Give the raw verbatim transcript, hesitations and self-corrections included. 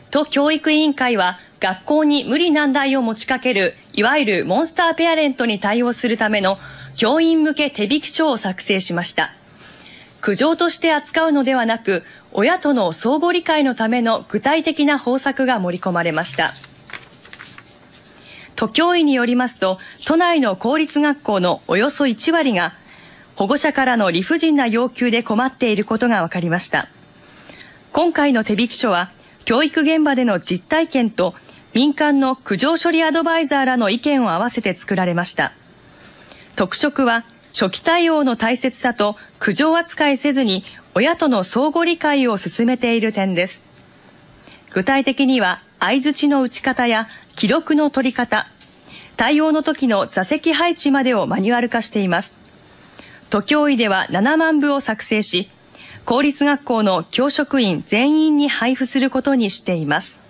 都教育委員会は学校に無理難題を持ちかけるいわゆるモンスターペアレントに対応するための教員向け手引き書を作成しました。苦情として扱うのではなく、親との相互理解のための具体的な方策が盛り込まれました。都教委によりますと、都内の公立学校のおよそいちわりが保護者からの理不尽な要求で困っていることが分かりました。今回の手引き書は、教育現場での実体験と民間の苦情処理アドバイザーらの意見を合わせて作られました。特色は、初期対応の大切さと苦情扱いせずに親との相互理解を進めている点です。具体的には相槌の打ち方や記録の取り方、対応の時の座席配置までをマニュアル化しています。都教委ではななまんぶを作成し、公立学校の教職員全員に配布することにしています。